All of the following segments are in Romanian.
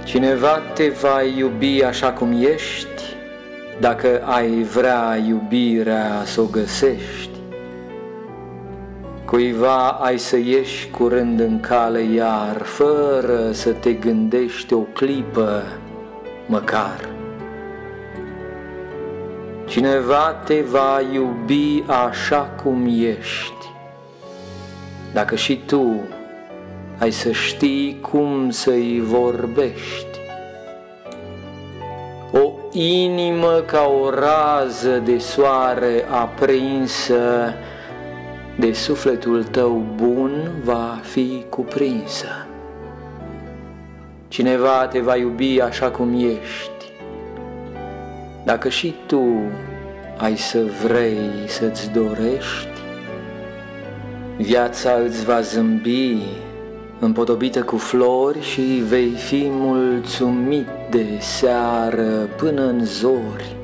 Cineva te va iubi așa cum ești, dacă ai vrea iubirea să o găsești. Cuiva ai să ieși curând în cale iar, fără să te gândești o clipă măcar. Cineva te va iubi așa cum ești, dacă și tu ai să știi cum să-i vorbești. O inimă ca o rază de soare aprinsă de sufletul tău bun va fi cuprinsă. Cineva te va iubi așa cum ești, dacă și tu ai să vrei să-ți dorești. Viața îți va zâmbi împodobită cu flori și vei fi mulțumit de seară până în zori.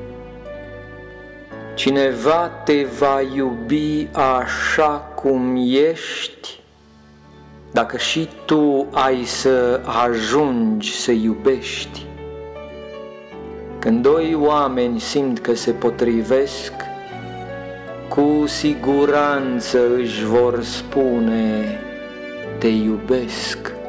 Cineva te va iubi așa cum ești, dacă și tu ai să ajungi să iubești. Când doi oameni simt că se potrivesc, cu siguranță își vor spune: te iubesc.